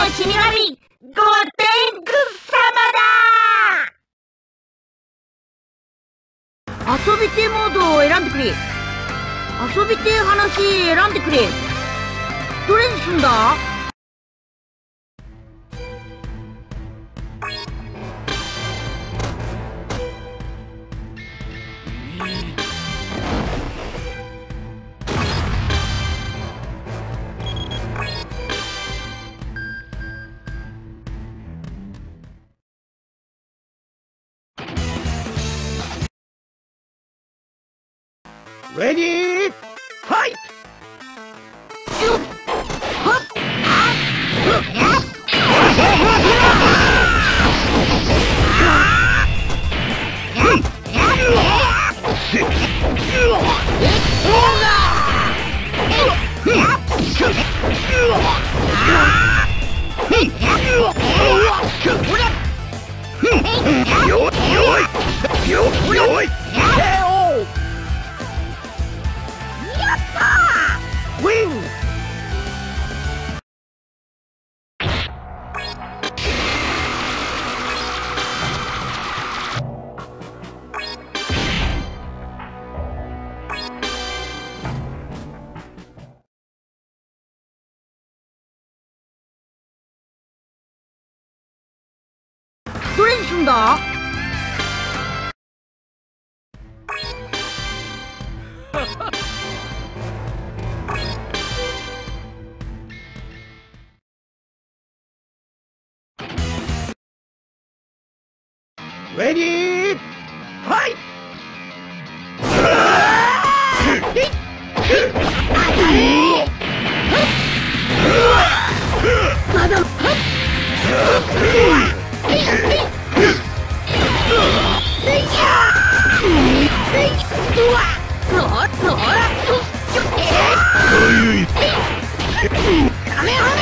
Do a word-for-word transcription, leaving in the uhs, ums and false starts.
の死神、ゴテング様だ。遊びてえモードを選んでくれ。遊びてえ話選んでくれ。どれにすんだ？ レディーファイト。 どれにすんだ？ レディーファイト。 まだカメハメ